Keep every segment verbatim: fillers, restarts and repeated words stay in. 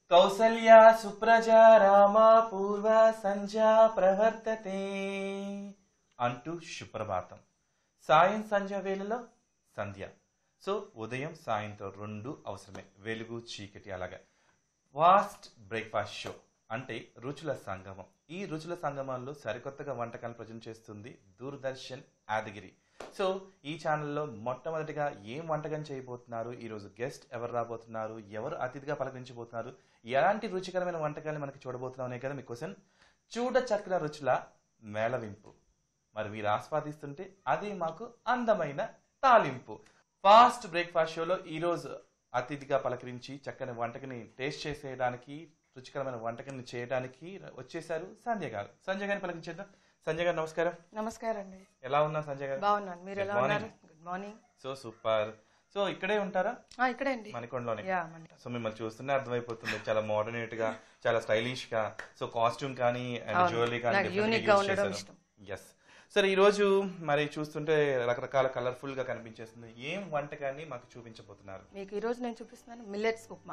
కౌసల్యా సుప్రజా రామ పూర్వ సంధ్యా ప్రవర్తతే అంటూ సుప్రభాతం. సాయం సంధ్య వేళలో సంధ్య. సో ఉదయం సాయంత్రం రెండు అవసరమే, వెలుగు చీకటి. అలాగా ఫాస్ట్ బ్రేక్ఫాస్ట్ షో అంటే రుచుల సంగమం. ఈ రుచుల సంగమంలో సరికొత్తగా వంటకాలు ప్రజెంట్ చేస్తుంది దూరదర్శన్ యాదగిరి. సో ఈ ఛానల్లో మొట్టమొదటిగా ఏం వంటకం చేయబోతున్నారు, ఈరోజు గెస్ట్ ఎవరు రాబోతున్నారు, ఎవరు అతిథిగా పలకరించబోతున్నారు, ఎలాంటి రుచికరమైన వంటకాలు మనకి చూడబోతున్నానే కదా మీకోసం చూడ చక్కర రుచుల మేళవింపు. మరి మీరు ఆస్వాదిస్తుంటే అది మాకు అందమైన తాలింపు. ఫాస్ట్ బ్రేక్ఫాస్ట్ షోలో ఈరోజు అతిథిగా పలకరించి చక్కని వంటకని టేస్ట్ చేసేయడానికి, రుచికరమైన వంటకాన్ని చేయడానికి వచ్చేసారు సంజయ్ గారు. సంజయ్ గారిని పలకరించేద్దాం. సంజయ్ గారు నమస్కారం. నమస్కారం అండి. ఎలా ఉన్నారు సంజయ్ గారు? బాగున్నాను, మీరు ఎలా ఉన్నారు? Good morning. So super. So ఇక్కడే ఉంటారా? ఇక్కడే అండి, మణికొండలోనే. సో మిమ్మల్ని చూస్తూనే అర్థమైపోతుంది, చాలా మోడర్నేట్ గా, చాలా స్టైలిష్ గా. సో కాస్ట్యూమ్ కానీ అండ్ జ్యువెలరీ కానీ. ఎస్. సరే ఈ రోజు మరి చూస్తుంటే రకరకాల కలర్ఫుల్ గా కనిపించేస్తుంది. ఏం వంటకాన్ని మాకు చూపించబోతున్నారు? మీకు ఈ రోజు నేను చూపిస్తున్నాను millets upma.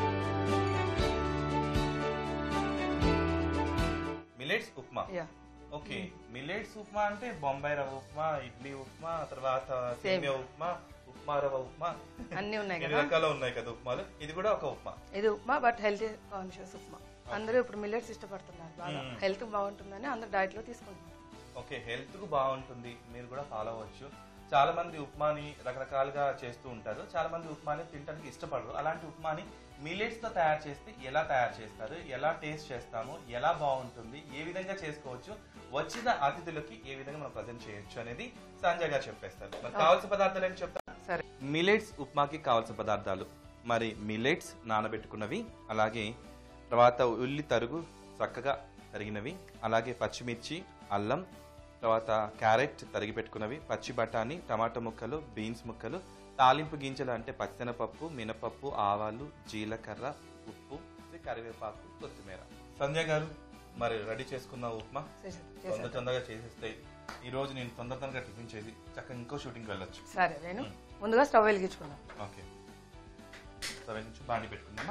Millets upma. Okay. Millets upma అంటే బొంబాయి రవ్వ ఉప్మా, ఇడ్లీ ఉప్మా, తర్వాత సేమియా ఉప్మా, ఉప్మా రవ్వ ఉప్మా, అన్ని ఉన్నాయి కదా, రకాలు ఉన్నాయి కదా ఉప్మాలు. ఇది కూడా ఒక ఉప్మా. ఇది upma but health conscious upma. అందరూ ఇప్పుడు మిల్లెట్స్ ఇష్టపడుతున్నారు, బాగా హెల్త్ బాగుంటుందని అందరూ డైట్ లో తీసుకుంటున్నారు. ఓకే, హెల్త్ కు బాగుంటుంది, మీరు కూడా ఫాలో అవ్వచ్చు. చాలా మంది ఉప్మాని రకరకాలుగా చేస్తూ ఉంటారు, చాలా మంది ఉప్మాని తినడానికి ఇష్టపడరు. అలాంటి ఉప్మాని మిల్లెట్స్ తో తయారు చేస్తే ఎలా తయారు చేస్తారు, ఎలా టేస్ట్ చేస్తాము, ఎలా బాగుంటుంది, ఏ విధంగా చేసుకోవచ్చు, వచ్చిన అతిథులకి ఏ విధంగా మనం ప్రజెంట్ చేయొచ్చు అనేది సంజయ్ గారు చెప్పేస్తారు. మరి కావాల్సిన పదార్థాలు ఏంటి చెప్తారు? సరే. మిల్లెట్స్ ఉప్మాకి కావాల్సిన పదార్థాలు మరి మిల్లెట్స్ నానబెట్టుకున్నవి, అలాగే తర్వాత ఉల్లి తరుగు చక్కగా తరిగినవి, అలాగే పచ్చిమిర్చి, అల్లం, తర్వాత క్యారెట్ తరిగి పెట్టుకున్నవి, పచ్చి బఠానీ, టమాటా ముక్కలు, బీన్స్ ముక్కలు, తాలింపు గింజలు అంటే పచ్చెనపప్పు, మినపప్పు, ఆవాలు, జీలకర్ర, ఉప్పు, కరివేపాకు, కొత్తిమీర. సంజయ్ గారు మరి రెడీ చేసుకున్న ఉప్మా తొందర తొందరగా చేసేస్తాయి. ఈ రోజు నేను తొందర తొందరగా టిఫిన్ చేసి చక్కగా ఇంకో షూటింగ్కి వెళ్ళొచ్చు. సరే, నేను ముందుగా స్టవ్ వెలిగించుకున్నాను. ఓకే, స్టవ్ వెలిగించి బాండి పెట్టుకుందామా?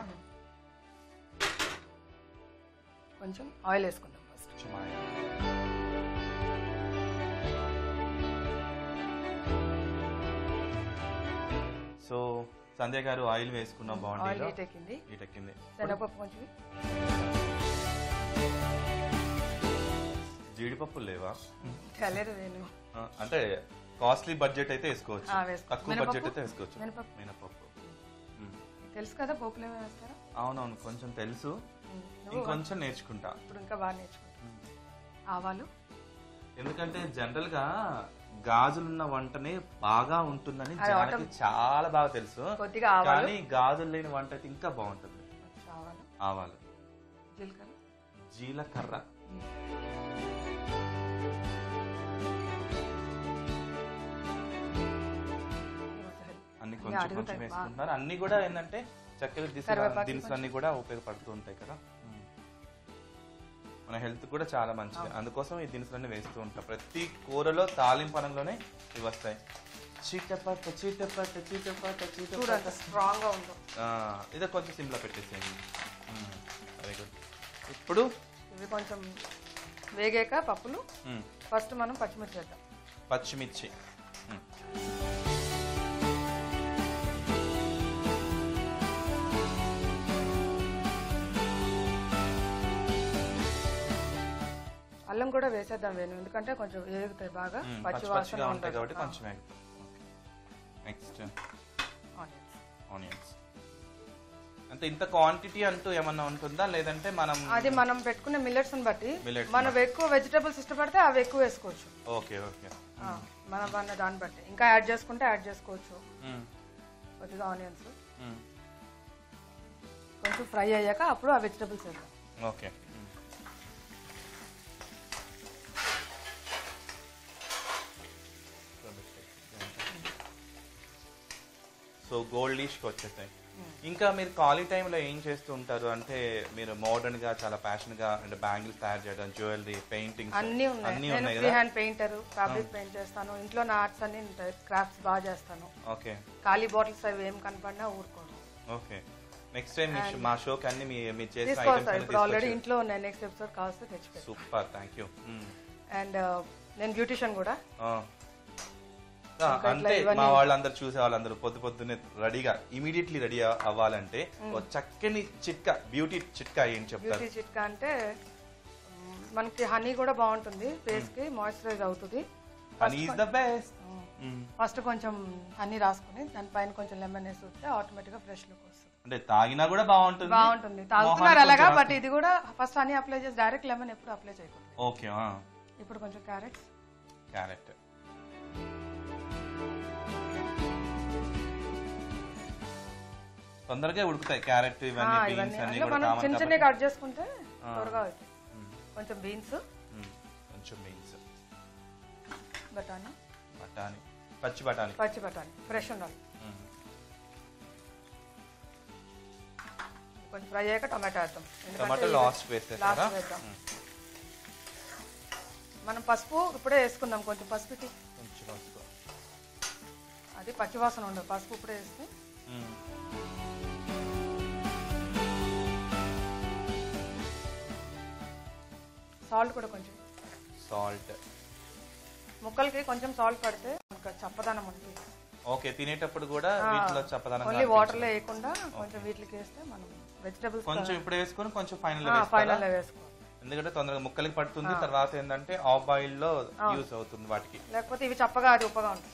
కొంచెం ఆయిల్ వేసుకుందాం ఫస్ట్. సో సంజయ్ గారు ఆయిల్ వేసుకున్నాం, బాగుంది. ఎక్కింది. శనగపప్పు కొంచెం, జీడిపప్పు లేవా? నేను అంటే కాస్ట్లీ బడ్జెట్ అయితే వేసుకోవచ్చు, తక్కువ బడ్జెట్ అయితే వేసుకోవచ్చు. మినపప్పు తెలుసు కదా, పోపులు వేస్తారా? అవునవును, కొంచెం తెలుసు, ఇంకొంచెం నేర్చుకుంటా. ఇప్పుడు ఇంకా బాగా నేర్చుకుంటా. ఆవాలు, ఎందుకంటే జనరల్ గా గాజులున్న వంటనే బాగా ఉంటుందని జనానికి చాలా బాగా తెలుసు, కానీ గాజులు లేని వంట అయితే ఇంకా బాగుంటుంది. ఆవాలు, జీలకర్ర, అన్ని కొంచెం కొంచెం వేసుకుంటున్నారు. అన్ని కూడా ఏంటంటే చక్కెర దినుసులు అన్ని కూడా ఉపయోగపడుతూ ఉంటాయి కదా, మన హెల్త్ కూడా చాలా మంచిది. అందుకోసం ఈ దినుసులన్నీ వేస్తూ ఉంటాం. ప్రతి కూరలో తాలింపనంలోనే ఇవి వస్తాయి. చీటపట్ట చీటపట్ట చీటపట్ట చీటపట్ట స్ట్రాంగ్ గా ఉంటుంది. ఇదే కొంచెం సిమ్లో పెట్టేసేయండి. Very good. ఇప్పుడు ఇవి కొంచెం వేగాక పప్పులు ఫస్ట్ మనం పచ్చిమిర్చి వేద్దాం. పచ్చిమిర్చి అల్లం కూడా వేసేద్దాం వేణు, ఎందుకంటే కొంచెం వేగుతాయి బాగా, పచ్చి వాసన ఉంటాయి కాబట్టి కొంచెం వేగుతాయి. Next onions. అంటే ఇంత క్వాంటిటీ అంటూ ఏమన్నా ఉంటుందా, లేదంటే మనం అది మనం పెట్టుకునే మిల్లెట్స్ ని బట్టి, మనం ఎక్కువ వెజిటబుల్స్ ఇష్టపడితే అవి ఎక్కువ వేసుకోవచ్చు. Okay okay. మనం అన్న దాన్ని బట్టి ఇంకా యాడ్ చేసుకుంటే యాడ్ చేసుకోవచ్చు. కొద్దిగా ఆనియన్స్ కొంచెం ఫ్రై అయ్యాక అప్పుడు ఆ వెజిటబుల్స్ వేద్దాం. ఓకే. సో గోల్డిష్కి వచ్చేసాయి. ఇంకా మీరు ఖాళీ టైంలో ఏం చేస్తూ ఉంటారు అంటే, మీరు మోడర్న్ గా చాలా ప్యాషన్ గా అంటే బ్యాంగిల్స్ తయారు చేయడం, జ్యువెలరీ, పెయింటింగ్ అన్ని ఉన్నాయి. నేను free hand painter, fabric paint చేస్తాను, ఇంట్లో నా ఆర్ట్స్ అన్ని ఉంటాయి, క్రాఫ్ట్స్ బాగా చేస్తాను. ఓకే. ఖాళీ బాటిల్స్ అవి ఏం కనపడినా ఊరుకోను. ఓకే. నెక్స్ట్ టైం మా షోకి అన్ని మీరు చేసిన తీసుకోవాలి సార్. ఇప్పుడు ఆల్రెడీ ఇంట్లో ఉన్నాయి, నెక్స్ట్ ఎపిసోడ్ కావాల్సి తెచ్చిపెట్టాను. Super, thank you. అండ్ నేను బ్యూటిషియన్ కూడా. అంటే మా వాళ్ళందరూ చూసే వాళ్ళందరూ పొద్దు పొద్దున్నే రెడీగా ఇమీడియట్లీ రెడీ అవ్వాలంటే చక్కని చిట్కా, బ్యూటీ చిట్కా ఏం చెప్తారు? బ్యూటీ చిట్కా అంటే మనకి హనీ కూడా బాగుంటుంది, ఫేస్ కి మాయిశ్చరైజ్ అవుతుంది. Honey is the best. First కొంచెం హనీ రాసుకుని దానిపైన కొంచెం లెమన్ వేసి వస్తే ఆటోమేటిక్ గా ఫ్రెష్ లుక్ వస్తుంది. అంటే తాగినా కూడా బాగుంటుంది. బాగుంటుంది, తాగుతున్నారు అలాగా. బట్ ఇది కూడా ఫస్ట్ హనీ అప్లై చేసి డైరెక్ట్ లెమన్ ఎప్పుడు అప్లై చేయకూడదు. ఓకే. ఇప్పుడు కొంచెం క్యారెట్ క్యారెట్ తొందరగా ఉడుకుతాయి. క్యారెట్ ఇవన్నీ బీన్స్ అన్ని కూడా కామన్. చిన్న చిన్న కట్ చేసుకుంటే త్వరగా అవుతుంది. కొంచెం బీన్స్, కొంచెం బీన్స్, బఠానీ, బఠానీ, పచ్చి బఠానీ, పచ్చి బఠానీ ఫ్రెష్ ఉండాలి. కొంచెం ఫ్రై అయ్యాక టమాటా వేద్దాం. టమాటా లాస్ట్ వేసేస్తారా? వేద్దాం. మనం పసుపు ఇప్పుడే వేసుకుందాం. కొంచెం పసుపు, కొంచెం పసుపు, అది పచ్చివాసన ఉండదు. పసుపు ఇప్పుడే వేస్తే సాల్ట్ కూడా కొంచెం, సాల్ట్ ముక్కలకి కొంచెం సాల్ట్ పడితే చప్పదనం ఉంటుంది. ఓకే, తినేటప్పుడు కూడా వీటిలో చప్పదనం. ఓన్లీ వాటర్ లో వేయకుండా కొంచెం వీటికి వేస్తే మనం వెజిటబుల్స్ కొంచెం ఇప్పుడు వేసుకొని కొంచెం ఫైనల్ ఫైనల్ లో వేసుకోవాలి. ఎందుకంటే తొందరగా ముక్కలకి పడుతుంది. తర్వాత ఏంటంటే ఆఫ్ బాయిల్ లో యూజ్ అవుతుంది వాటికి. లేకపోతే ఇవి చప్పగా అది ఉప్పగా ఉంటుంది.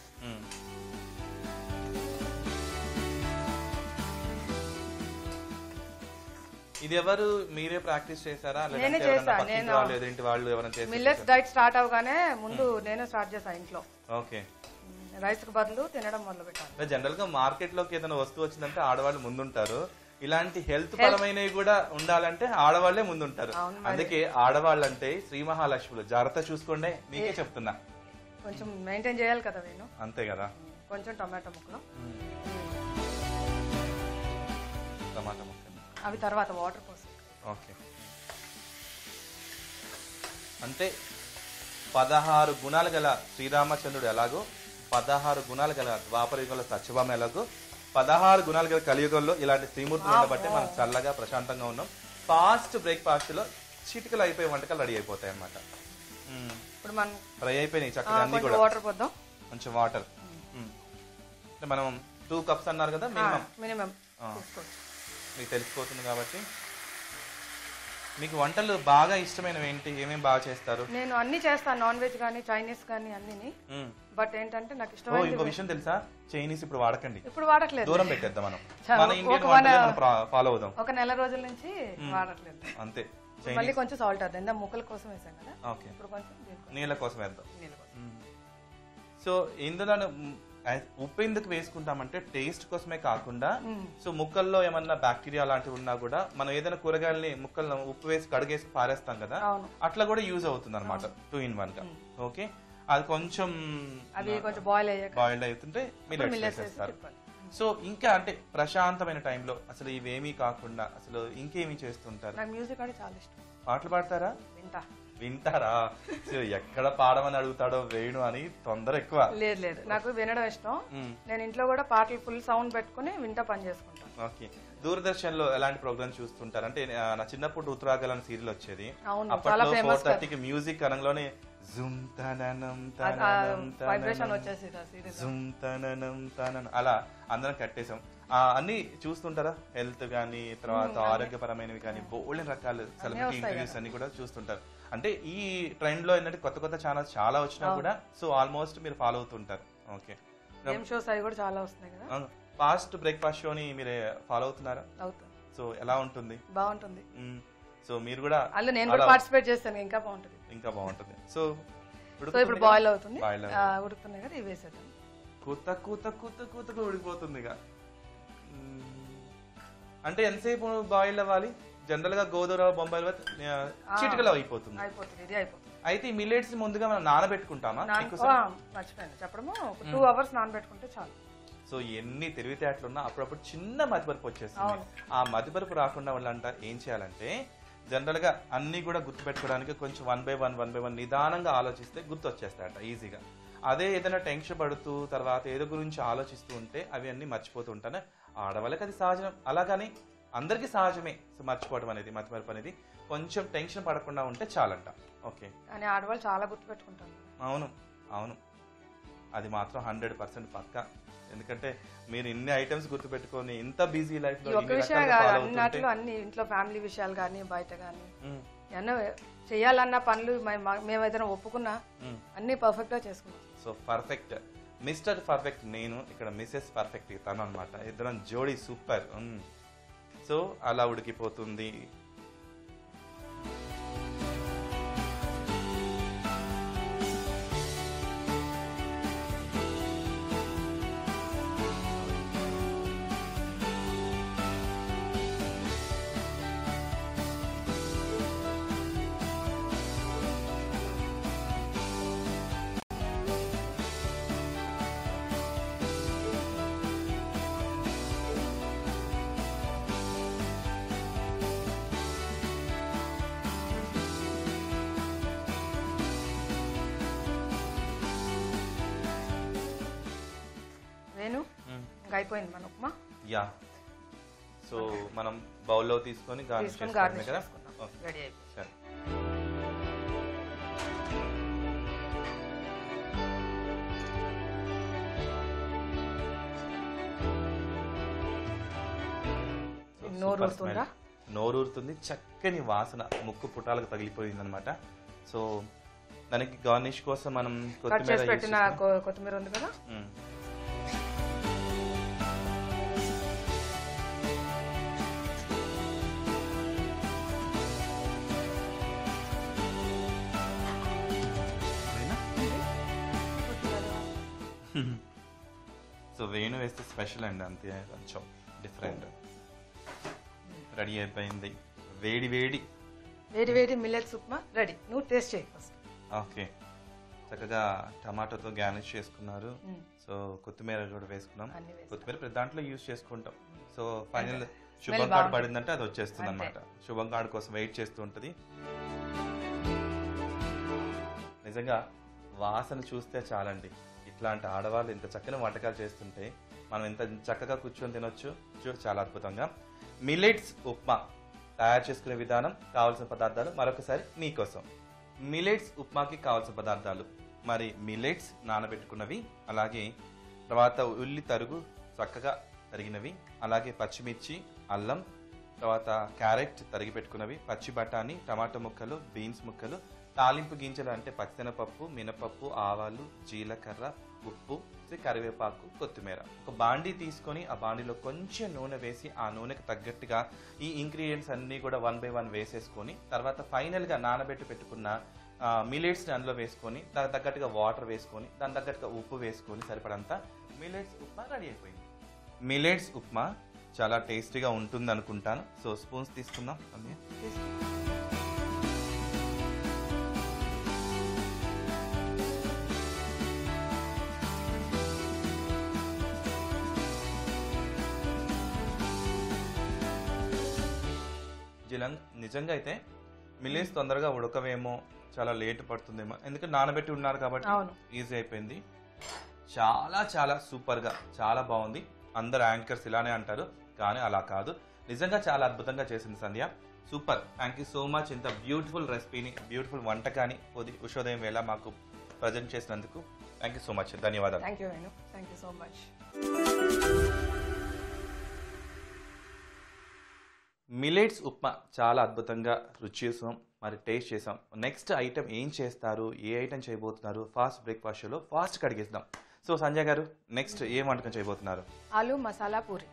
ఇది ఎవరు మీరే ప్రాక్టీస్ చేశారా? నేనే చేశాను. నేను వాళ్ళు ఎవరైనా చేశారా? మిల్లెట్స్ డైట్ స్టార్ట్ అవగానే ముందు నేనే స్టార్ట్ చేశాను ఇంట్లో. ఓకే. రైస్ కు బదులు తినడం మొదలు పెట్టాను. జనరల్ గా మార్కెట్ లోకి ఏదైనా వస్తువు వచ్చిందంటే ఆడవాళ్ళు ముందుంటారు. ఇలాంటి హెల్త్ పరమైనవి కూడా ఉండాలంటే ఆడవాళ్లే ముందుంటారు. అందుకే ఆడవాళ్ళంటే శ్రీ మహాలక్ష్ములు. జాగ్రత్త చూసుకోండి, మీకే చెప్తున్నా. కొంచెం మెయింటైన్ చేయాలి కదా నేను. అంతే కదా. కొంచెం టమాటా ముక్కలు, టమాటా ముక్కలు అవి తర్వాత వాటర్ పోసి. ఓకే. అంటే పదహారు గుణాలు గల శ్రీరామచంద్రుడు ఎలాగో, పదహారు గుణాలు గల ద్వాపర యుగంలో సత్యభామ ఎలాగో, పదహారు గుణాలు గల కలియుగంలో ఇలాంటి శ్రీమూర్తులు ఉండబట్టి మనం చల్లగా ప్రశాంతంగా ఉన్నాం. ఫాస్ట్ బ్రేక్ఫాస్ట్ లో చిటికలు అయిపోయి వంటకాలు రెడీ అయిపోతాయి అన్నమాట. ఇప్పుడు మనం ఫ్రై అయిపోయినాయి చక్కగా అన్ని కూడా. వాటర్ పోద్దాం, కొంచెం వాటర్. మనం టూ కప్స్ అన్నారు కదా మినిమం. మినిమం మీకు తెలిసిపోతుంది కాబట్టి. మీకు వంటలు బాగా ఇష్టమైనవి ఏంటి? ఏమేమి బాగా చేస్తారు? నేను అన్ని చేస్తాను, నాన్ వెజ్ కానీ చైనీస్ కానీ అన్ని. బట్ ఏంటంటే నాకు ఇష్టమైన ఇంకో విషయం తెలుసా, చైనీస్ ఇప్పుడు వాడకండి. ఇప్పుడు వాడట్లేదు, దూరం పెట్టేద్దాం మనం. మన ఇండియన్ వంటలే మనం ఫాలో అవుదాం. ఒక నెల రోజుల నుంచి వాడట్లేదు. అంతే. మళ్ళీ కొంచెం సాల్ట్ వేద్దాం. ఇందా ముక్కల కోసం వేసాం కదా. ఓకే. ఇప్పుడు కొంచెం నీళ్ళ కోసం వేద్దాం. సో ఇందులో ఉప్పు ఎందుకు వేసుకుంటామంటే టేస్ట్ కోసమే కాకుండా, సో ముక్కల్లో ఏమన్నా బ్యాక్టీరియా లాంటివి ఉన్నా కూడా మనం ఏదైనా కూరగాయలని ముక్కలను ఉప్పు వేసి కడిగేసి పారేస్తాం కదా, అట్లా కూడా యూజ్ అవుతుంది అనమాట టూ ఇన్ వన్ గా. ఓకే. అది కొంచెం బాయిల్డ్ అవుతుంటే మిల్లెట్స్ వేసేస్తారు. సో ఇంకా అంటే ప్రశాంతమైన టైంలో అసలు ఇవేమీ కాకుండా అసలు ఇంకేమీ చేస్తుంటారు? నాకు మ్యూజిక్ అంటే చాలా ఇష్టం. పాటలు పాడతారా? వింటా. వింటారా? సో ఎక్కడ పాడమని అడుగుతాడో వేణు అని తొందర ఎక్కువ. లేదు లేదు, నాకు వినడం ఇష్టం. నేను ఇంట్లో కూడా పాటలు ఫుల్ సౌండ్ పెట్టుకుని వింటా పని చేసుకుంటాను. ఓకే. దూరదర్శన్ లో ఎలాంటి ప్రోగ్రామ్స్ చూస్తుంటారు? అంటే నా చిన్నప్పుడు రుతురాగల్ అని సీరియల్ వచ్చేది. అప్పట్లో ఫోర్ థర్టీకి మ్యూజిక్ అనగానే జుమ్ తననం తననం జుమ్ తననం తననం అలా అందరం కట్టేసాం. అన్ని చూస్తుంటారా? హెల్త్ గానీ, తర్వాత ఆరోగ్యపరమైనవి కానీ బోల్డెన్ రకాల సెలబ్రిటీ ఇంటర్వ్యూస్ అన్ని కూడా చూస్తుంటారు. అంటే ఈ ట్రెండ్ లో ఏంటంటే కొత్త కొత్త ఛానల్స్ చాలా వచ్చినా కూడా సో ఆల్మోస్ట్ మీరు ఫాలో అవుతుంటారు. ఓకే. షోస్ అవి కూడా చాలా వస్తున్నాయి కదా. ఫాస్ట్ బ్రేక్ఫాస్ట్ షోని మీరు ఫాలో అవుతున్నారా? సో ఎలా ఉంటుంది? బాగుంటుంది. సో మీరు కూడా నేను కూడా పార్టిసిపేట్ చేస్తాను. ఇంకా బాగుంటుంది, ఇంకా బాగుంటుంది. సో ఇప్పుడు బాయిల్ అవుతుంది, ఉడుకుతున్నాయి కదా, ఇవి వేసేద్దాం. కూత కూత కూత కూతగా ఉడికిపోతుంది. అంటే ఎంతసేపు బాయిల్ అవ్వాలి? జనరల్ గా గోధుమ బొంబాయి చిటికలో అయిపోతుంది. అయితే ఈ మిల్లెట్స్ ముందుగా మనం నానబెట్టుకుంటామా? మర్చిపోయాను చెప్పడము, టూ అవర్స్ నానబెట్టుకుంటే చాలు. సో ఎన్ని తెలివితేటలున్నా అప్పుడప్పుడు చిన్న మతిపరుపు వచ్చేస్తుంది. ఆ మతిపరుపు రాకుండా వాళ్ళంట ఏం చేయాలంటే జనరల్ గా అన్ని కూడా గుర్తు పెట్టుకోవడానికి కొంచెం one by one one by one నిదానంగా ఆలోచిస్తే గుర్తు వచ్చేస్తాయట ఈజీగా. అదే ఏదైనా టెన్షన్ పడుతూ తర్వాత ఏదో గురించి ఆలోచిస్తూ ఉంటే అవి అన్ని మర్చిపోతూ ఉంటాను. ఆడవాళ్ళకి అది సహజం. అలాగని అందరికీ సహజమే. సో మర్చిపోవడం అనేది, మతిమరుపు అనేది, కొంచెం టెన్షన్ పడకుండా ఉంటే చాలంట. ఓకే, కానీ ఆడవాళ్ళు చాలా గుర్తుపెట్టుకుంటారు. అవును అవును, అది మాత్రం హండ్రెడ్ పర్సెంట్ పక్కా. ఎందుకంటే మీరు ఇన్ని ఐటమ్స్ గుర్తుపెట్టుకొని ఇంత బిజీ లైఫ్ లో ఒక విషయం కాదు, అన్నిట్లో అన్ని ఇంట్లో ఫ్యామిలీ విషయాలు కానీ బయట కానీ ఏమన్నా చేయాలన్న పనులు మేము ఏదైనా ఒప్పుకున్నా అన్ని పర్ఫెక్ట్ గా చేసుకున్నాం. సో పర్ఫెక్ట్, మిస్టర్ పర్ఫెక్ట్ నేను, ఇక్కడ మిసెస్ పర్ఫెక్ట్ తను అనమాట. ఇద్దరం జోడీ సూపర్. సో అలా ఉడికిపోతుంది. అయిపోయింది మన ఉప్మా. యా, సో మనం బౌల్లో తీసుకొని గార్నిష్ చేసుకోవడమే కదా. రెడీ అయిపోయింది. నోరూరుతుందా? నోరూరుతుంది, చక్కని వాసన ముక్కు పుటాలకు తగిలిపోయింది అనమాట. సో దానికి గార్నిష్ కోసం మనం కొత్తిమీర పెట్టిన కొత్తిమీర ఉంది కదా, సో వేణు వేస్తే స్పెషల్ అండి, అంతే, కొంచెం డిఫరెంట్. రెడీ అయిపోయింది. వేడి వేడి వేడి వేడి మిల్లెట్స్ ఉప్మా రెడీ. నువ్వు టేస్ట్ చేయి ఫస్ట్. ఓకే, చక్కగా టమాటోతో గార్నిష్ చేసుకున్నారు. సో కొత్తిమీర కూడా వేసుకున్నాం. కొత్తిమీర ప్రతి దాంట్లో యూజ్ చేసుకుంటాం. సో ఫైనల్ శుభం కార్డు పడిందంటే అది వచ్చేస్తుంది అనమాట. శుభం కార్డు కోసం వెయిట్ చేస్తూ ఉంటుంది. నిజంగా వాసన చూస్తే చాలండి, ఇట్లాంటి ఆడవాళ్ళు ఇంత చక్కని వంటకాలు చేస్తుంటే మనం ఇంత చక్కగా కూర్చొని తినొచ్చు. చూడు, చాలా అద్భుతంగా. మిల్లెట్స్ ఉప్మా తయారు చేసుకునే విధానం, కావాల్సిన పదార్థాలు మరొకసారి మీకోసం. మిల్లెట్స్ ఉప్మాకి కావాల్సిన పదార్థాలు మరి మిల్లెట్స్ నానబెట్టుకున్నవి, అలాగే తర్వాత ఉల్లి తరుగు చక్కగా తరిగినవి, అలాగే పచ్చిమిర్చి, అల్లం, తర్వాత క్యారెట్ తరిగి పెట్టుకున్నవి, పచ్చి బఠానీ, టమాటా ముక్కలు, బీన్స్ ముక్కలు, తాలింపు గింజలు అంటే పచ్చిశనగపప్పు, మినపప్పు, ఆవాలు, జీలకర్ర, ఉప్పు, కరివేపాకు, కొత్తిమీర. ఒక బాండీ తీసుకొని ఆ బాండీలో కొంచెం నూనె వేసి ఆ నూనెకి తగ్గట్టుగా ఈ ఇంగ్రీడియంట్స్ అన్నీ కూడా వన్ బై వన్ వేసేసుకొని తర్వాత ఫైనల్గా నానబెట్టి పెట్టుకున్న మిల్లెట్స్ని అందులో వేసుకొని దానికి తగ్గట్టుగా వాటర్ వేసుకొని దాని తగ్గట్టుగా ఉప్పు వేసుకొని సరిపడంతా మిల్లెట్స్ ఉప్మా రెడీ అయిపోయింది. మిల్లెట్స్ ఉప్మా చాలా టేస్టీగా ఉంటుంది అనుకుంటాను. సో స్పూన్స్ తీసుకుందాం. నిజంగా అయితే మిల్లెట్స్ తొందరగా ఉడకవేమో, చాలా లేట్ పడుతుందేమో, ఎందుకంటే నానబెట్టి ఉన్నారు కాబట్టి ఈజీ అయిపోయింది. చాలా చాలా సూపర్గా, చాలా బాగుంది. అందరు యాంకర్స్ ఇలానే అంటారు, కానీ అలా కాదు. నిజంగా చాలా అద్భుతంగా చేసింది Sandhya. Super, thank you so much. ఇంత బ్యూటిఫుల్ రెసిపీని, బ్యూటిఫుల్ వంటకాన్ని ఉషోదయం వేళ మాకు ప్రజెంట్ చేసినందుకు థ్యాంక్ యూ సో మచ్. ధన్యవాదాలు. Thank you Venu, thank you so much. Millets upma చాలా అద్భుతంగా రుచి చేసాం, మరి టేస్ట్ చేసాం. నెక్స్ట్ ఐటమ్ ఏం చేస్తారు, ఏ ఐటమ్ చేయబోతున్నారు, ఫాస్ట్ బ్రేక్ఫాస్ట్ షోలో ఫాస్ట్ కడిగేద్దాం. సో సంజయ్ గారు, నెక్స్ట్ ఏం వంటకం చేయబోతున్నారు? ఆలు మసాలా పూరి.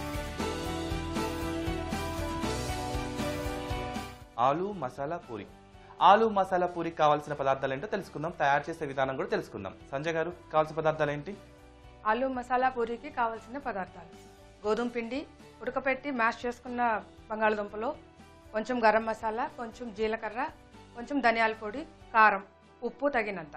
ఆలు మసాలా పూరి. ఆలు మసాలా పూరికి కావాల్సిన పదార్థాలు ఏంటో తెలుసుకుందాం, తయారు చేసే విధానం కూడా తెలుసుకుందాం. సంజయ్ గారు, కావాల్సిన పదార్థాలు ఏంటి? ఆలు మసాలా పూరికి కావాల్సిన పదార్థాలు: గోధుమ పిండి, ఉడకపెట్టి మ్యాష్ చేసుకున్న బంగాళదుంపలు, కొంచెం గరం మసాలా, కొంచెం జీలకర్ర, కొంచెం ధనియాల పొడి, కారం, ఉప్పు తగినంత.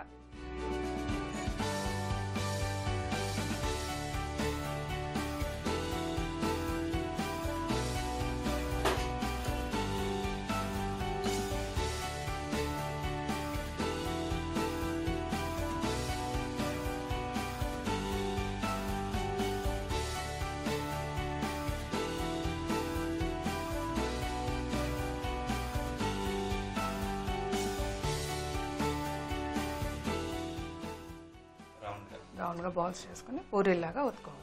రౌండ్గా బాల్స్ చేసుకుని పూరీలాగా ఒత్తుకోవాలి.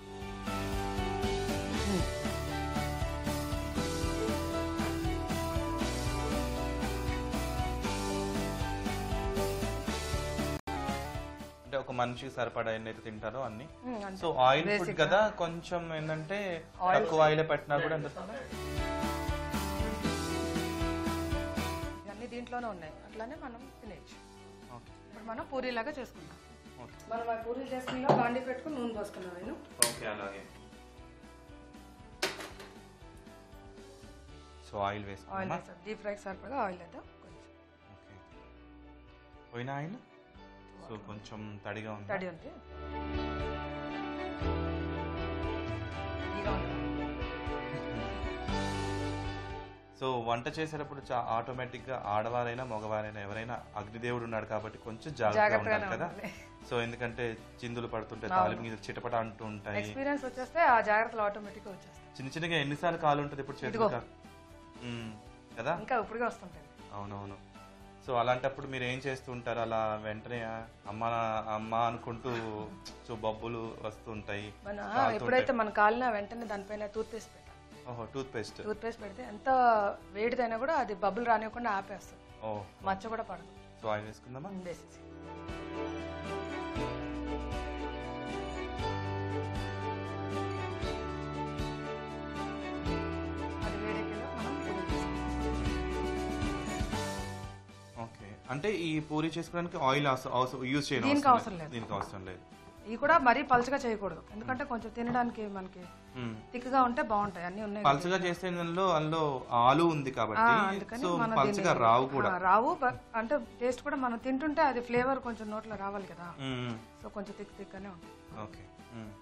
అంటే ఒక మనిషికి సరిపడా ఎన్నైతే తింటారో అన్ని. ఉమ్, అంతే. సో ఆయిల్ ఫుడ్ Basic కదా, కొంచెం ఏంటంటే తక్కువ ఆయిల్ పెట్టినా కూడా ఎందుకు ఇవన్నీ దీంట్లోనే ఉన్నాయి, అట్లానే మనం తినేయచ్చు. ఓకే ఇప్పుడు మనం పూరీలాగా చేసుకుందాం. ఓకే మనం ఆ పూరీలు చేసుకున్నా బాండి పెట్టుకుని నూనె పోసుకున్నాం. నేను ఓకే అలాగే. సో ఆయిల్ ఆయిల్ వేసుకున్నామా? వేస్తాం, డీప్ ఫ్రైకి సరిపడా ఆయిల్ వేద్దాం కొంచెం. ఓకే పోయిన ఆయిల్ సో కొంచెం తడిగా ఉంది. తడి ఉంది, ఇదిగా ఉంది. సో వంట చేసేటప్పుడు ఆటోమేటిక్ గా ఆడవారైనా మగవారైనా ఎవరైనా అగ్నిదేవుడు ఉన్నాడు కాబట్టి కొంచెం జాగ్రత్తగా జాగ్రత్తగానే ఉండాలి కదా. ఉండాలి. సో ఎందుకంటే చిందులు పడుతుంటాయి, అవును. తాలింపు మీద చిటపట అంటూ ఉంటాయి. ఎక్స్పీరియన్స్ వచ్చేస్తే ఆ జాగ్రత్తలు ఆటోమేటిక్గా వచ్చేస్తాయి. చిన్న చిన్నగా ఎన్నిసార్లు కాలు ఉంటుంది ఇప్పుడు చేతులు ఇదిగో. కా- ఉమ్, కదా. ఇంకా ఇప్పుడుగా వస్తుంటాయి. అవునవును. సో అలాంటప్పుడు మీరు ఏం చేస్తూ ఉంటారు? అలా వెంటనే అమ్మ అమ్మ అనుకుంటూ సో బొబ్బులు వస్తూ ఉంటాయి, మన కాలుతూ ఎప్పుడైతే ఉంటాయి. మన కాలిన వెంటనే దానిపైన టూత్ పేస్ట్ పెట్టాలి. ఓహో టూత్ పేస్ట్. టూత్ పేస్ట్ పెడితే ఎంత వేడిదైనా కూడా అది బబుల్ రానివ్వకుండా ఆపేస్తుంది, ఓ మచ్చ కూడా పడదు. సో ఆయిల్ వేసుకుందామా? వేసేసి అది వేడెక్కిలో మనం పూరీ చేసుకుంటాం. ఓకే అంటే ఈ పూరి చేసుకోవడానికి ఆయిల్ యూజ్ చేయడం దీనికి అవసరం అవసరం లేదు. దీనికి అవసరం లేదు. ఇవి కూడా మరీ పలుచగా చేయకూడదు, ఎందుకంటే కొంచెం తినడానికి మనకి మ్మ్. థిక్గా ఉంటే బాగుంటాయి. అన్ని ఉన్నాయి పల్చగా చేసే దానిలో అందులో ఆలు ఉంది ఆ, కాబట్టి అందుకని సో మనం పల్చగా దీన్ని- రావు కూడా. ఆ, రావు బ- అంటే టేస్ట్ కూడా మనం తింటుంటే అది ఫ్లేవర్ కొంచెం నోట్లో రావాలి కదా, మ్మ్. సో కొంచెం థిక్ థిక్గానే ఉంటుంది. Okay hmm.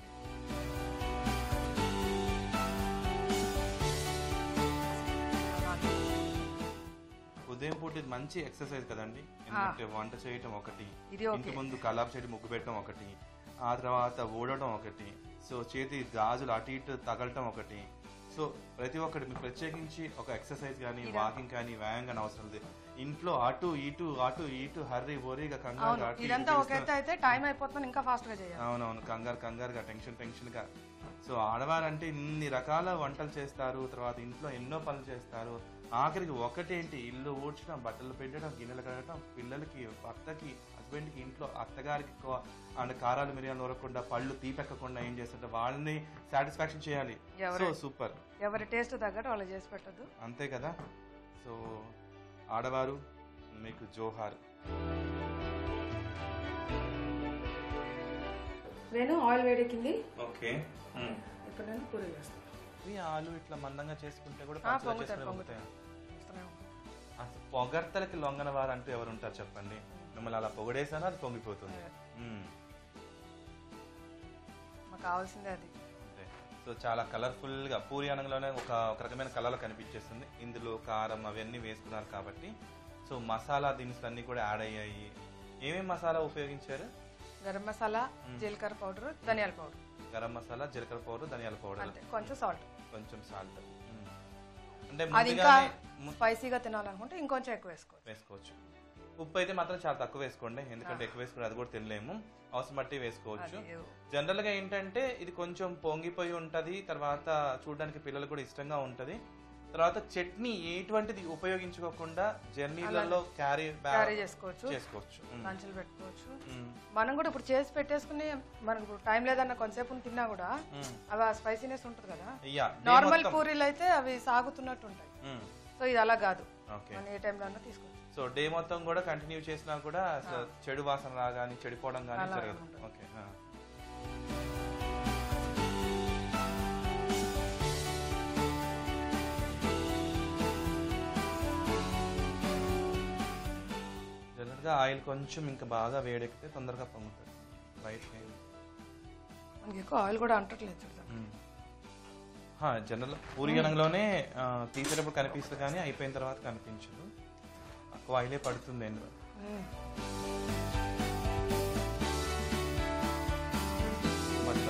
ఉదయం పూట ఇది మంచి ఎక్సర్సైజ్ కదండి, ఎందుకంటే వంట చేయటం ఒకటి, ఇది ఇంటి ఓకే. ముందు కలాప్ చెట్టు ముగ్గు పెట్టడం ఒకటి, ఆ తర్వాత ఊడటం ఒకటి, సో చేతి గాజులు అటు ఇటు తగలటం ఒకటి. సో ప్రతి ఒక్కటి మీకు ప్రత్యేకించి ఒక ఎక్సర్సైజ్ కానీ వాకింగ్ కానీ వ్యాయామం కానీ అవసరం లేదు. ఇంట్లో అటు ఇటు అటు ఇటు హర్రీ బోరీగా కంగారు అవును, అటు ఇటు ఇదంతా ఒక చేస్తూ- ఎత్తు అయితే టైం అయిపోతుంది, ఇంకా ఫాస్ట్ గా చేయాలి. అవునవును కంగారు కంగారుగా టెన్షన్ టెన్షన్ గా. సో ఆడవారంటే ఇన్ని రకాల వంటలు చేస్తారు, తర్వాత ఇంట్లో ఎన్నో పనులు చేస్తారు. ఆఖరికి ఒకటేంటి, ఇల్లు ఊడ్చడం, బట్టలు పెట్టడం, గిన్నెలు కడగడం, పిల్లలకి భర్తకి హస్బెండ్కి ఇంట్లో అత్తగారికి కో- అంటే కారాలు మిరియాలు నూరకుండా పళ్ళు తీపెక్కకుండా ఏం చేస్తుంటే వాళ్ళని సాటిస్ఫాక్షన్ చేయాలి. సో ఎవరు- సూపర్, ఎవరి టేస్ట్ తగ్గట్టు వాళ్ళు చేసి పెట్టద్దు. అంతే కదా. సో ఆడవారు మీకు జోహార్. నేను ఆయిల్ వేడెక్కింది, ఓకే ఇప్పుడు నేను పూరీ చేస్తాను. ఇవి ఆలు ఇట్లా మందంగా చేసుకుంటే కూడా ఆ, పలుచగా పొంగుతాయి, చేసుకునే పొంగుతాయి. పొంగుతాయి. వస్తూనే ఉంటుంది. అసలు పొగడ్తలకి లొంగన వారు అంటూ ఎవరు ఉంటారు చెప్పండి? మిమ్మల్ని అలా పొగడేసానో అది పొంగిపోతుంది. మ్మ్. మాకు కావాల్సిందే అది. అంతే. సో చాలా కలర్ఫుల్ గా పూరి అనంలోనే ఒక ఒక రకమైన కలర్ కనిపించేస్తుంది. ఇందులో కారం అవన్నీ వేసుకున్నారు కాబట్టి సో మసాలా దినుసులు అన్ని కూడా యాడ్ అయ్యాయి. ఏమేమి మసాలా ఉపయోగించారు? గరం మసాలా, జీలకర్ర పౌడర్, ధనియాల పౌడర్, గరం మసాలా, జీలకర్ర పౌడర్, ధనియాల పౌడర్, అంతే, కొంచెం సాల్ట్. కొంచెం సాల్ట్. అంటే అది ఇంకా ముందుగానే ము- స్పైసీగా తినాలనుకుంటే ఇంకొంచెం ఎక్కువ వేసుకోవచ్చు. వేసుకోవచ్చు. ఉప్పు అయితే మాత్రం చాలా తక్కువ వేసుకోండి, ఎందుకంటే ఎక్కువ వేసుకుంటే అది కూడా తినలేము. అవసరం బట్టి వేసుకోవచ్చు. అది జనరల్ గా ఏంటంటే ఇది కొంచెం పొంగిపోయి ఉంటది, తర్వాత చూడడానికి పిల్లలు కూడా ఇష్టంగా ఉంటది. తర్వాత చట్నీ ఎటువంటిది ఉపయోగించుకోకుండా జర్నీలలో క్యారీ క్యారీ చేసుకోవచ్చు, చేసుకోవచ్చు. మ్మ్. లంచ్లు పెట్టుకోవచ్చు. మ్మ్. మనం కూడా ఇప్పుడు చేసి పెట్టేసుకుని మనకు ఇప్పుడు టైం లేదన్న కొంతసేపు తిన్నా కూడా మ్మ్. అవి ఆ స్పైసీనెస్ ఉంటుంది కదా. యా, డే నార్మల్ మొత్తం. పూరీలు అయితే అవి సాగుతున్నట్టు ఉంటాయి, మ్మ్. సో ఇది అలా కాదు, ఓకే. మనం ఏ టైంలో అన్నా తీసుకోవచ్చు. సో డే మొత్తం కూడా కంటిన్యూ చేసినా కూడా అసలు చెడు వాసన రా గానీ చెడిపోవడం గానీ అలా జరగదు. ఉండదు. ఓకే. ఆ. జనరల్ గా ఆయిల్ కొంచెం ఇంకా బాగా వేడెక్కితే తొందరగా పొంగుతుంది. రైట్. మనకి ఎక్కువ ఆయిల్ కూడా అంటట్లేదు చూద్దాం. జనరల్ పూరి గనంలోనే తీసేటప్పుడు కనిపిస్తుంది కానీ అయిపోయిన తర్వాత కనిపించదు. ఎక్కువ ఆయిలే పడుతుంది అందులో. మధ్యలో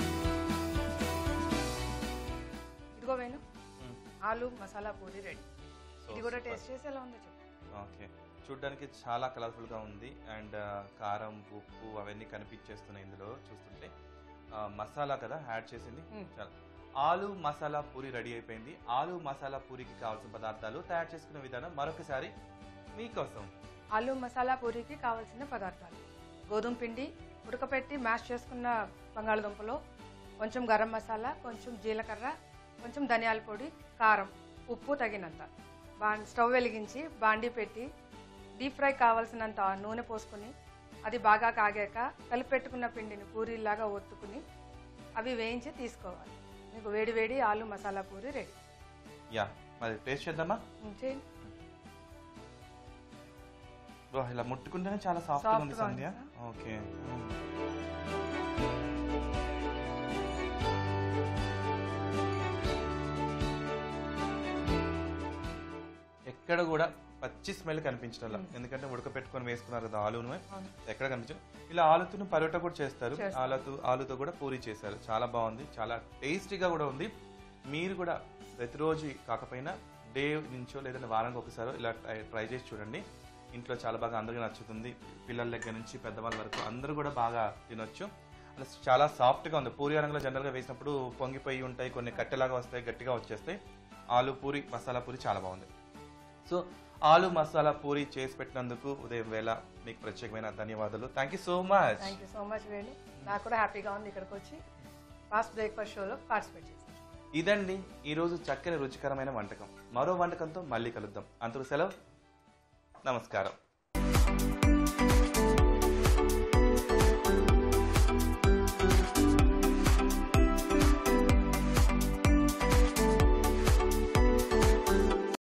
ఇదిగో వేణు, ఆలు మసాలా పూరి రెడీ. ఇది కూడా టేస్ట్ చేసి ఎలా ఉందో చెప్పు. ఓకే, చూడ్డానికి చాలా కలర్ఫుల్గా ఉంది అండ్ కారం ఉప్పు అవన్నీ కనిపించేస్తున్నాయి ఇందులో చూస్తుంటే. ఆ, మసాలా కదా యాడ్ చేసింది. చాలా ఆలు మసాలా పూరి రెడీ అయిపోయింది. ఆలు మసాలా పూరికి కావాల్సిన పదార్థాలు తయారు చేసుకునే విధానం మరొకసారి మీకోసం. ఆలు మసాలా పూరికి కావాల్సిన పదార్థాలు: గోధుమ పిండి, ఉడకపెట్టి మ్యాష్ చేసుకున్న బంగాళదుంపలో కొంచెం గరం మసాలా, కొంచెం జీలకర్ర, కొంచెం ధనియాల పొడి, కారం, ఉప్పు తగినంత. బా స్టవ్ వెలిగించి బాండీ పెట్టి డీప్ ఫ్రై కావాల్సినంత నూనె పోసుకుని అది బాగా కాగాక కలిపి పెట్టుకున్న పిండిని పూరీలాగా ఒత్తుకుని అవి వేయించి తీసుకోవాలి. మీకు వేడి వేడి ఆలు మసాలా పూరి రెడీ. యా, మరి టేస్ట్ చేద్దామా? చేయండి. బ్రో, ఇలా ముట్టుకుంటేనే చాలా సాఫ్ట్గా ఉంది సంధ్య. ఓకే, ఎక్కడ కూడా పచ్చి స్మెల్ కనిపించడం, ఎందుకంటే ఉడకపెట్టుకొని వేసుకున్నారు కదా ఆలును, ఎక్కడ కనిపించదు. ఇలా ఆలుతో పరోటా కూడా చేస్తారు, ఆలుతో ఆలుతో కూడా పూరి చేశారు. చాలా బాగుంది, చాలా టేస్టీగా కూడా ఉంది. మీరు కూడా ప్రతిరోజు కాకపోయినా డే నుంచో లేదంటే వారానికి ఒకసారి ఇలా ట్రై చేసి చూడండి. ఇంట్లో చాలా బాగా అందరికీ నచ్చుతుంది. పిల్లల దగ్గర నుంచి పెద్దవాళ్ళ వరకు అందరూ కూడా బాగా తినొచ్చు. అలా చాలా సాఫ్ట్గా ఉంది. పూరి రంగులో జనరల్గా వేసినప్పుడు పొంగిపోయి ఉంటాయి, కొన్ని కట్టెలాగా వస్తాయి, గట్టిగా వచ్చేస్తాయి. ఆలు పూరి మసాలా పూరి చాలా బాగుంది. సో ఆలు మసాలా పూరి చేసి పెట్టినందుకు ఉదయం వేళ మీకు ప్రత్యేకమైన ధన్యవాదాలు. Thank you so much. Thank you so much Venu. నాకు కూడా హ్యాపీగా ఉంది ఇక్కడికి వచ్చి ఫాస్ట్ బ్రేక్ఫాస్ట్ షోలో పార్టిసిపేట్ చేసి. ఇదండి ఈరోజు చక్కని రుచికరమైన వంటకం. మరో వంటకంతో మళ్ళీ కలుద్దాం. అంతకు సెలవు, నమస్కారం.